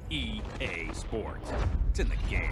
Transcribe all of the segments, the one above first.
EA Sports. It's in the game.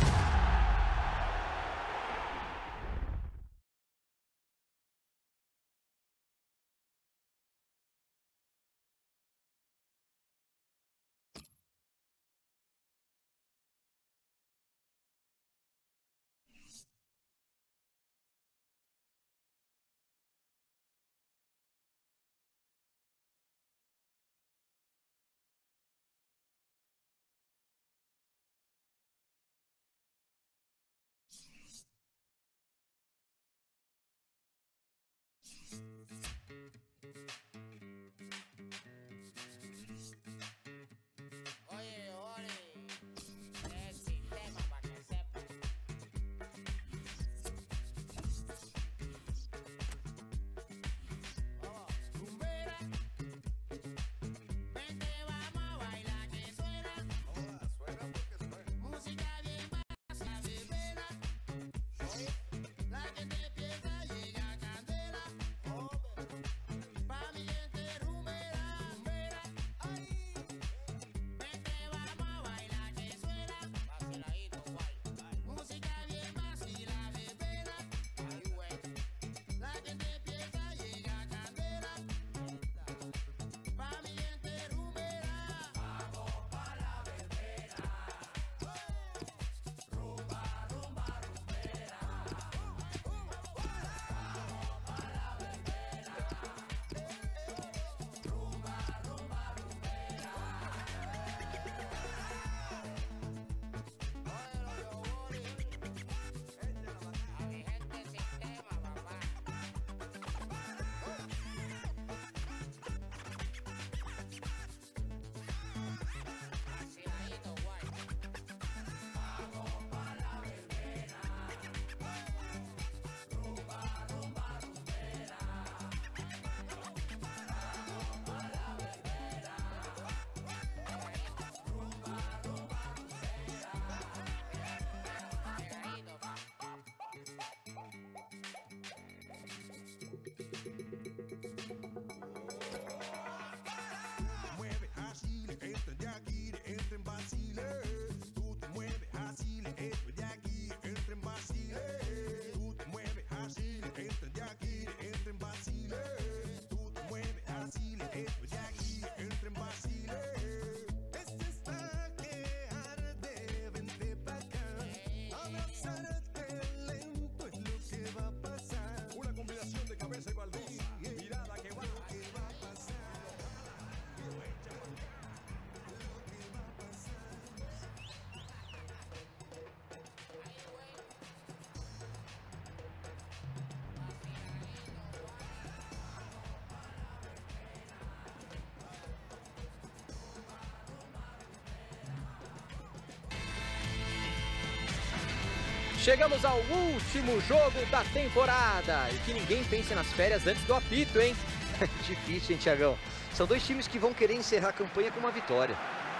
Chegamos ao último jogo da temporada. E que ninguém pense nas férias antes do apito, hein? Difícil, hein, Thiagão? São dois times que vão querer encerrar a campanha com uma vitória.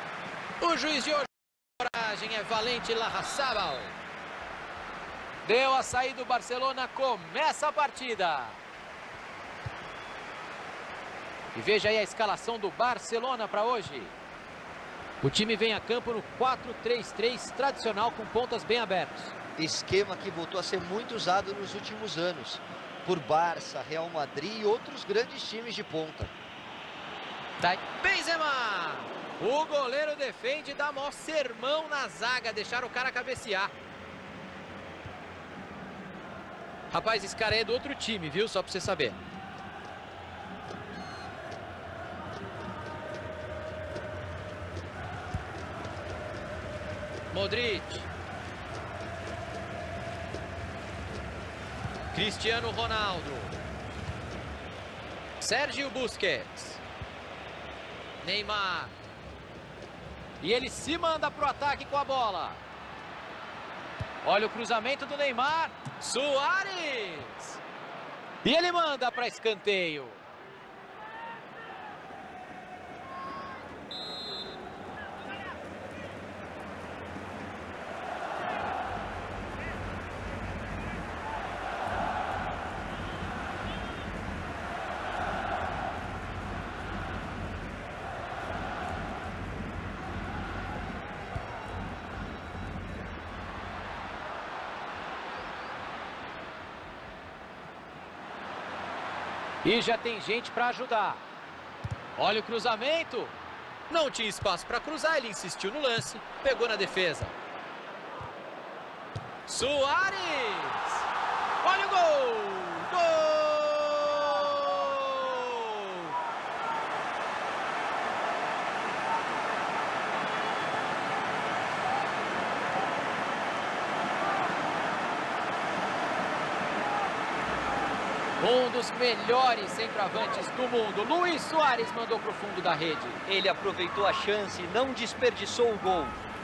O juiz de hoje é Valente Larrazábal. Deu a saída do Barcelona, começa a partida. E veja aí a escalação do Barcelona para hoje. O time vem a campo no 4-3-3 tradicional com pontas bem abertas. Esquema que voltou a ser muito usado nos últimos anos por Barça, Real Madrid e outros grandes times de ponta. Tá aí Benzema! O goleiro defende e dá maior sermão na zaga, deixar o cara cabecear. Rapaz, esse cara é do outro time, viu? Só pra você saber. Modric. Cristiano Ronaldo. Sérgio Busquets. Neymar. E ele se manda pro ataque com a bola. Olha o cruzamento do Neymar. Suárez. E ele manda para escanteio. E já tem gente para ajudar. Olha o cruzamento. Não tinha espaço para cruzar, ele insistiu no lance. Pegou na defesa. Suárez! Olha o gol! Gol! Um dos melhores centroavantes do mundo. Luis Suárez mandou para o fundo da rede. Ele aproveitou a chance e não desperdiçou o gol.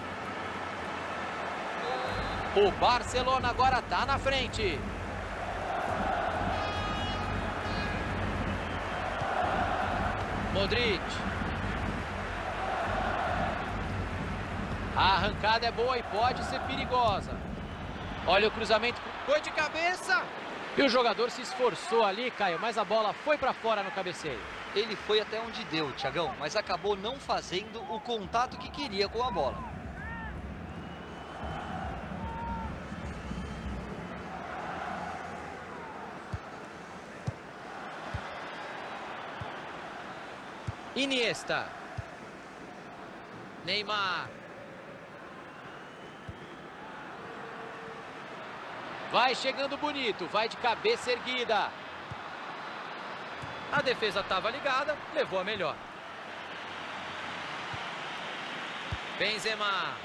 O Barcelona agora está na frente. Modric. A arrancada é boa e pode ser perigosa. Olha o cruzamento. Foi de cabeça. E o jogador se esforçou ali, Caio, mas a bola foi para fora no cabeceio. Ele foi até onde deu, Thiagão, mas acabou não fazendo o contato que queria com a bola. Iniesta. Neymar. Vai chegando bonito, vai de cabeça erguida. A defesa estava ligada, levou a melhor. Benzema.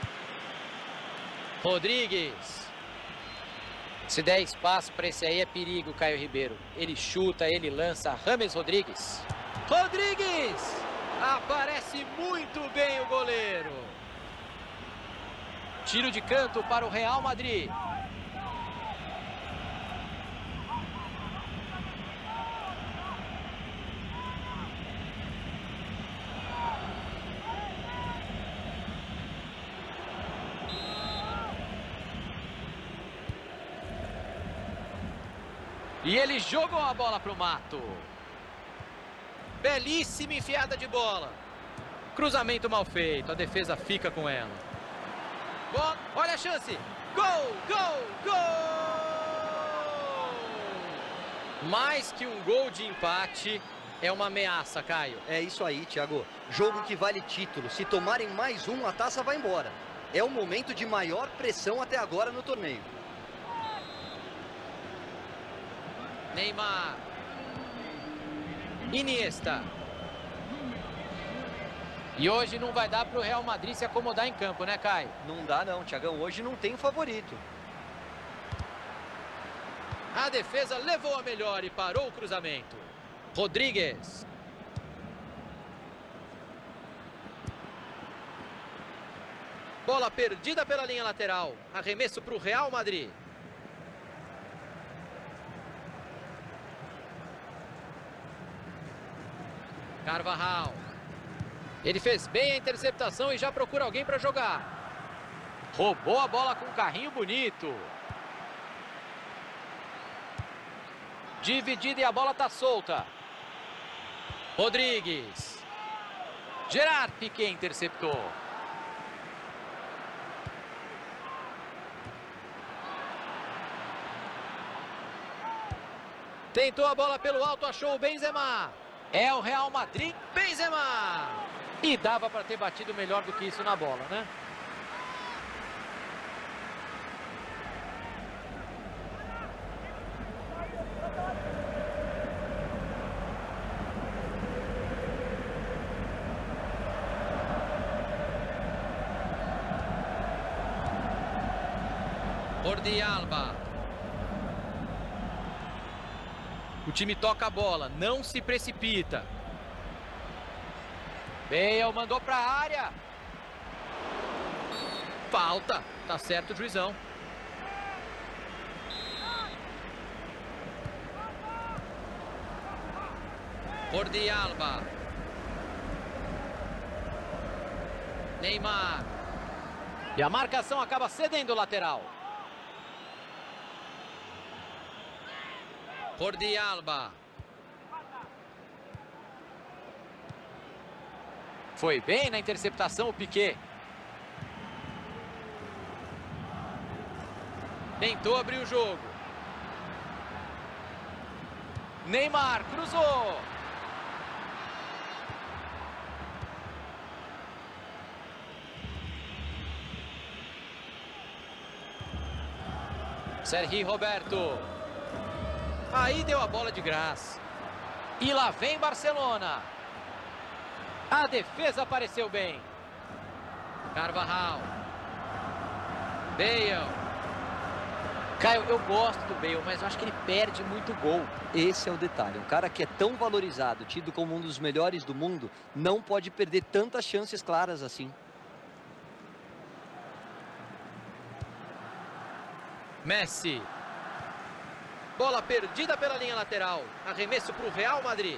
Rodrigues. Se der espaço para esse aí é perigo, Caio Ribeiro. Ele chuta, ele lança. James Rodrigues. Rodrigues! Aparece muito bem o goleiro. Tiro de canto para o Real Madrid. E ele jogou a bola para o mato. Belíssima enfiada de bola. Cruzamento mal feito. A defesa fica com ela. Bom, olha a chance. Gol, gol, gol! Mais que um gol de empate, é uma ameaça, Caio. É isso aí, Thiago. Jogo que vale título. Se tomarem mais um, a taça vai embora. É o momento de maior pressão até agora no torneio. Neymar. Iniesta. E hoje não vai dar para o Real Madrid se acomodar em campo, né, Caio? Não dá não, Thiagão. Hoje não tem favorito. A defesa levou a melhor e parou o cruzamento. Rodrigues. Bola perdida pela linha lateral. Arremesso para o Real Madrid. Carvajal. Ele fez bem a interceptação e já procura alguém para jogar. Roubou a bola com um carrinho bonito. Dividida e a bola está solta. Rodrigues. Gerard Piqué interceptou. Tentou a bola pelo alto, achou o Benzema. É o Real Madrid, Benzema. E dava para ter batido melhor do que isso na bola, né? Jordi Alba. O time toca a bola, não se precipita. Bale mandou para a área. Falta, tá certo o juizão. Jordi Alba. Neymar. E a marcação acaba cedendo o lateral. Jordi Alba. Foi bem na interceptação o Piqué. Tentou abrir o jogo. Neymar cruzou. Sergi Roberto. Aí deu a bola de graça. E lá vem Barcelona. A defesa apareceu bem. Carvajal. Bale. Caio, eu gosto do Bale, mas eu acho que ele perde muito gol. Esse é o detalhe. Um cara que é tão valorizado, tido como um dos melhores do mundo, não pode perder tantas chances claras assim. Messi. Bola perdida pela linha lateral. Arremesso para o Real Madrid.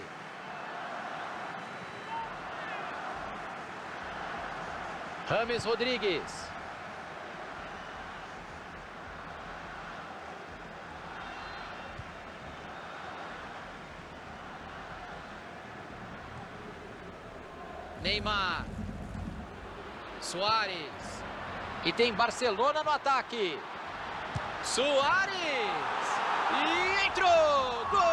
James Rodrigues. Neymar. Suárez. E tem Barcelona no ataque. Suárez. E entrou. Gol!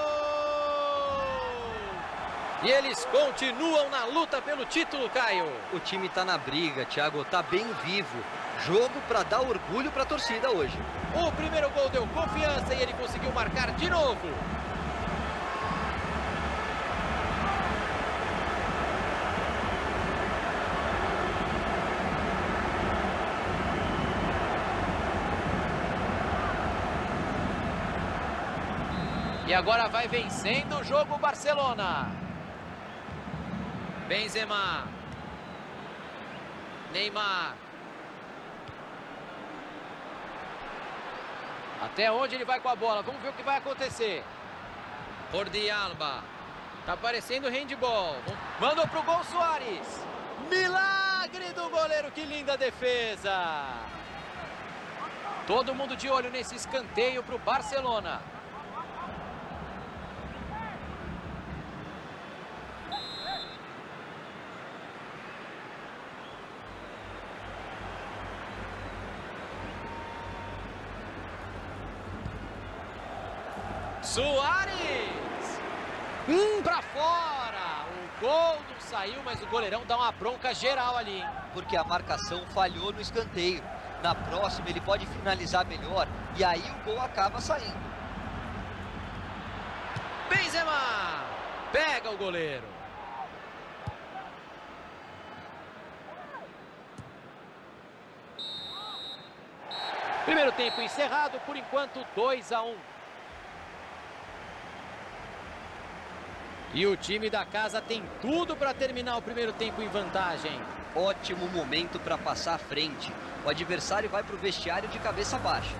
E eles continuam na luta pelo título, Caio. O time tá na briga, Thiago, tá bem vivo. Jogo para dar orgulho para a torcida hoje. O primeiro gol deu confiança e ele conseguiu marcar de novo. E agora vai vencendo o jogo Barcelona. Benzema. Neymar. Até onde ele vai com a bola? Vamos ver o que vai acontecer. Jordi Alba. Tá parecendo handball. Mandou pro gol Suárez. Milagre do goleiro, que linda defesa. Todo mundo de olho nesse escanteio pro Barcelona. Suárez! Pra fora! O gol não saiu, mas o goleirão dá uma bronca geral ali, hein? Porque a marcação falhou no escanteio. Na próxima ele pode finalizar melhor e aí o gol acaba saindo. Benzema! Pega o goleiro. Primeiro tempo encerrado, por enquanto 2-1. E o time da casa tem tudo para terminar o primeiro tempo em vantagem. Ótimo momento para passar à frente. O adversário vai para o vestiário de cabeça baixa.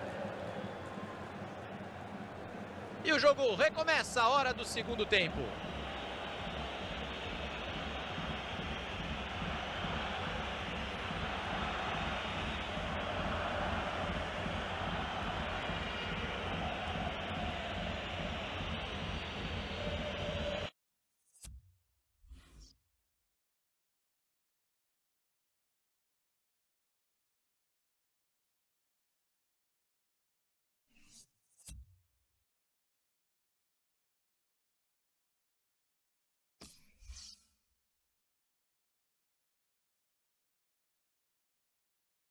E o jogo recomeça, a hora do segundo tempo.